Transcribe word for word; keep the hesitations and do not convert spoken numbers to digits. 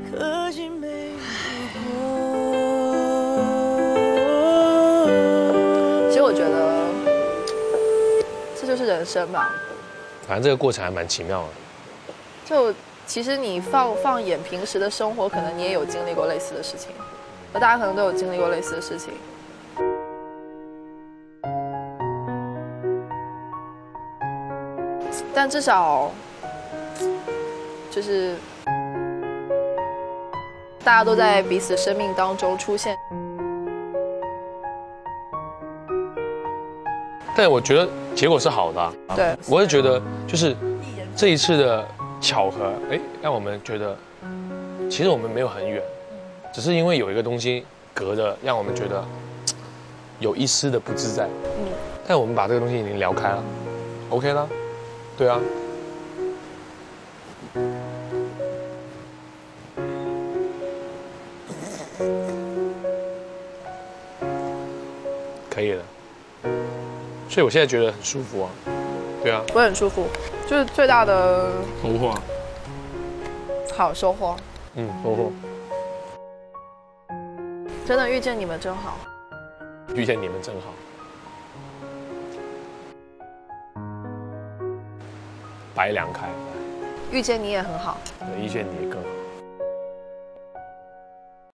可惜没遇过。 其实我觉得这就是人生吧。 反正这个过程还蛮奇妙的。 就其实你放放眼平时的生活，可能你也有经历过类似的事情，而大家可能都有经历过类似的事情。但至少就是大家都在彼此生命当中出现。 但我觉得结果是好的、啊。 对， 我是觉得就是这一次的巧合，哎，让我们觉得其实我们没有很远，只是因为有一个东西隔着，让我们觉得有一丝的不自在。嗯，但我们把这个东西已经聊开了 ，OK 了，对啊。可以了，所以我现在觉得很舒服啊，对啊， 我也很舒服，就是最大的收获， 好收获。 嗯，收获， 真的遇见你们真好， 遇见你们真好，白凉开， 遇见你也很好， 遇见你也更好。